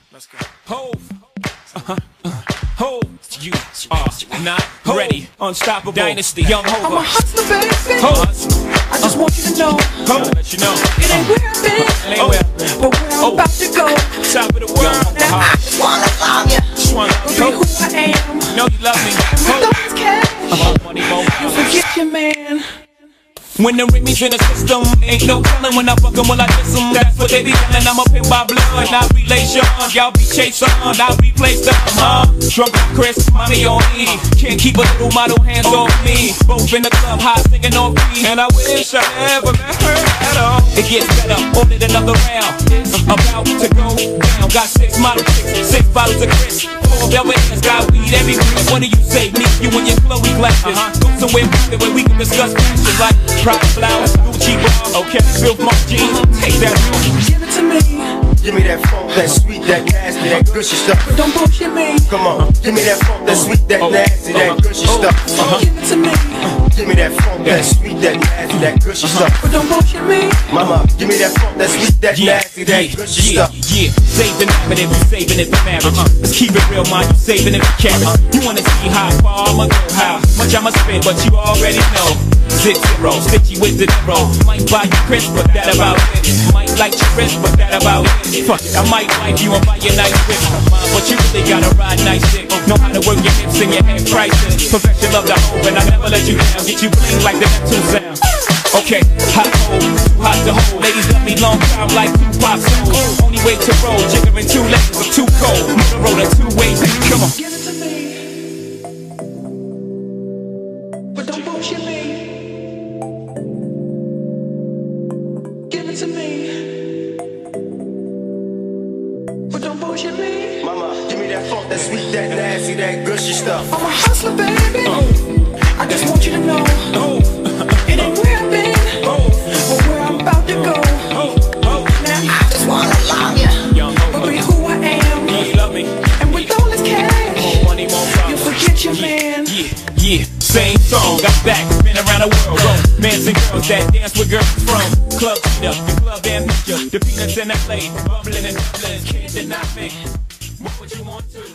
Let's go. Hove. Hove. You are not ready. Unstoppable. Dynasty. Young Hove. I'm a hustler, baby. Hove. I just want you to know. Hove. Let you know. It ain't where I've been, but where I'm about to go. Top of the world. Now I just wanna love you. Just wanna be who I am. Know you love me. And with all this cash, money, more you forget your man. When the Remy's in the system, ain't no telling when I fuck 'em, will I diss 'em. That's what they be telling, I'm up in my blood, not relation. Y'all be chasing, I replace them, Drunk on Chris, mommy on me. Can't keep a little model hands off me. Both in the club, high singing on me. And I wish I never met her at all. It gets better, ordered another round. It's about to go down. Got 6 model chicks, 6 bottles of Chris. 4 velvet hands, got weed everywhere. What do you say, me, you and your Chloe glasses? Go somewhere private where we can discuss fashion like flowers, Gucci bra, okay, Bill Funk jeans, take that. Give it to me. Give me that funk, that sweet, that nasty, that gushy stuff. But don't bullshit me. Come on, give me that funk, that sweet, that nasty, that gushy stuff. Give it to me. Give me that funk, that sweet, that nasty, that gushy stuff. But don't bullshit me. Mama, give me that funk, that sweet, that nasty, that gushy stuff. Save the nominative, you saving it for marriage. Let's keep it real, man, you saving it for carrots. You wanna see how far I'ma go, how much I'ma spend, but you already know. 6-0, stitchy with the zero. Might buy you Chris, but that about it. Might like your wrist, but that about it. Fuck it, I might wife you and buy you nice whip. But you really gotta ride nice shit. Know how to work your hips and your head prices. Perfection love the hope, and I never let you down. Get you bling like the Neptune sound. Okay, hot hold, too hot to hold. Ladies love me long time like 2 pop souls. Only way to roll, jiggering 2 legs, I'm too cold. Middle road in 2 ways, come on. Give it to me. But don't bullshit me. Give it to me. But don't bullshit me. Mama, give me that funk, that sweet, that nasty, that gushy stuff. I'm a hustler, baby. I just want you to know. It ain't where I've been, but where I'm about to go. Now I just wanna love you, but be who I am. You love me. And with all this cash, Money won't come. you forget your man. Yeah, same song, got back, been around the world. Men and girls that dance with girls from Club Cheetah, the Club Amnesia, the Peanuts in Ashleigh, bubbling and bubbling, can't deny me. What would you want to?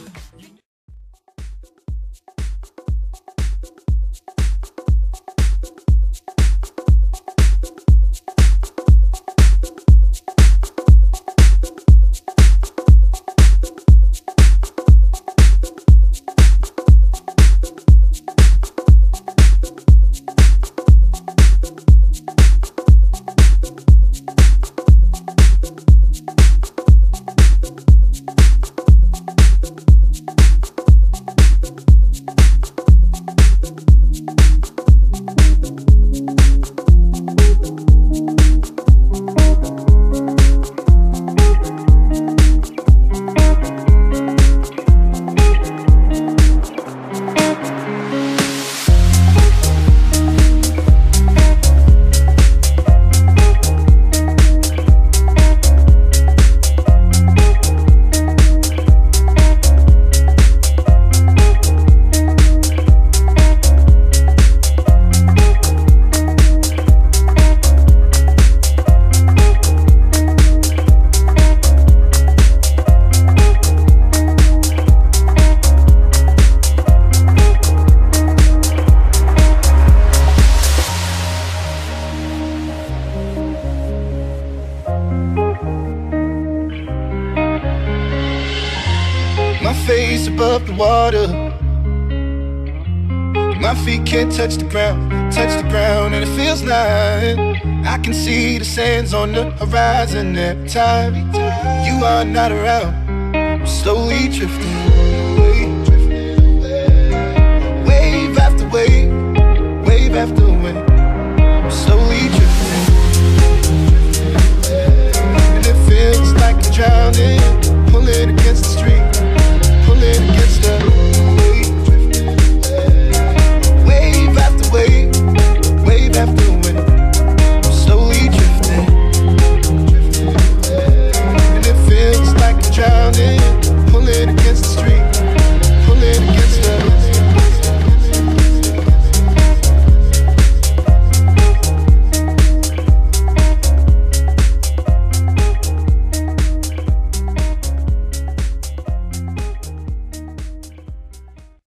Face above the water, my feet can't touch the ground, and it feels like I can see the sands on the horizon every time you are not around. I'm slowly drifting away, wave after wave, wave after wave.